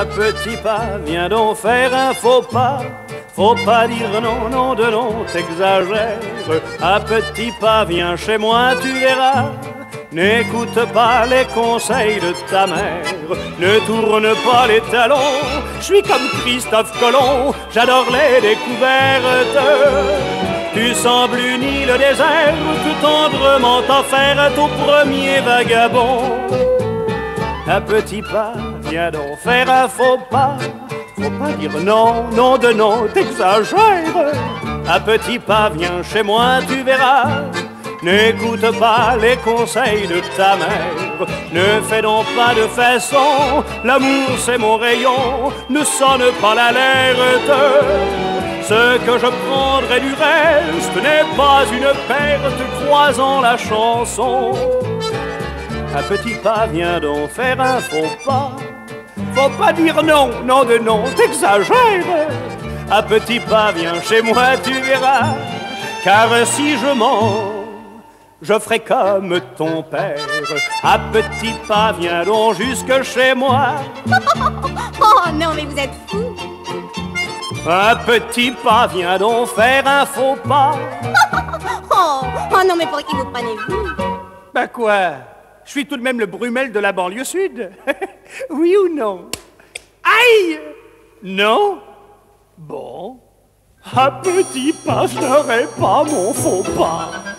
Un petit pas, viens donc faire un faux pas. Faut pas dire non, non de non, t'exagères. Un petit pas, viens chez moi, tu verras. N'écoute pas les conseils de ta mère. Ne tourne pas les talons. Je suis comme Christophe Colomb, j'adore les découvertes. Tu sembles une île désert, tout tendrement offert au premier vagabond. Un petit pas, viens donc faire un faux pas. Faut pas dire non, non de non, t'exagères. Un petit pas, viens chez moi, tu verras. N'écoute pas les conseils de ta mère. Ne fais donc pas de façon, l'amour c'est mon rayon. Ne sonne pas l'alerte. Ce que je prendrai du reste n'est pas une perte, croisant la chanson. Un petit pas, viens donc faire un faux pas. Faut pas dire non, non de non, t'exagères. Un petit pas, viens chez moi, tu verras. Car si je mens, je ferai comme ton père. Un petit pas, viens donc jusque chez moi. Oh non, mais vous êtes fou. Un petit pas, viens donc faire un faux pas. Oh non, mais pour qui vous prenez-vous? Ben quoi? Je suis tout de même le Brumel de la banlieue sud. Oui ou non? Aïe! Non? Bon. Un petit pas, je n'aurai pas mon faux pas.